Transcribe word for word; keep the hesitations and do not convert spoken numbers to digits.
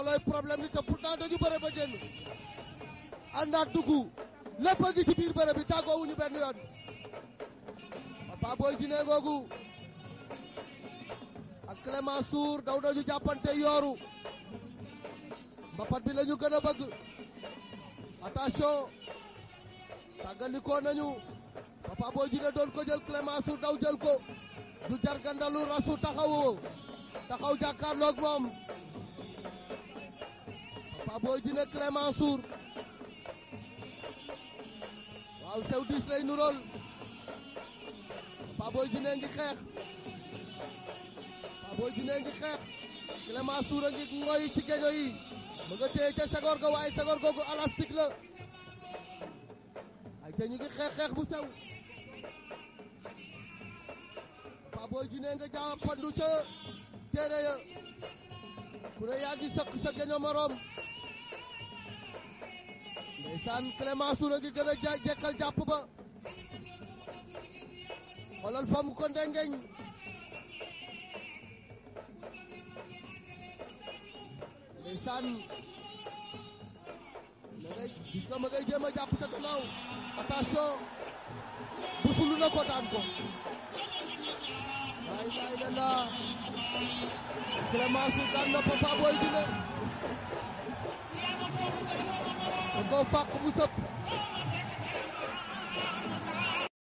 lay problème ni te pourtant dañu bëre ba génn àndaat dugg lépp a ngi ci biir bëre bi tàggoowuñu benn yoon Papa Boy Djiné googu ak Clément Sour daw nañu jàppante yooru mbapat bi la ñu gën a bëgg attention tàggalikoo nañu Papa Boy Djiné doon ko jël Clément Sour daw jël ko du jargandalu rasu taxawoo taxaw jàkkaarloog moom Papa Boy Djiné Clément Sour waaw sew diis lay nurool Papa Boy Djiné ngi xeex Papa Boy Djiné ngi xeex Clément Sour a ngi ngoy ci geño yi ma nga téye ca sagor ga waaye sagor googu élastique la ay te ñu ngi xeex xeex bu sew Papa Boy Djiné nga jàppandu ca téere ya ku ne yaa ngi sëq sa geño morom ndeysaan Clément Sour a ngi gën a jekkal jàpp ba xoolal fa mu ko ndengeñ ndeysaan ma ngay gis nga ma ngay jéem a jàpp ca gannaaw attention busulu na ko daan ko waay laay la laa Clément Sour daan na Papa Boy Djiné da koo fàq mu sëpp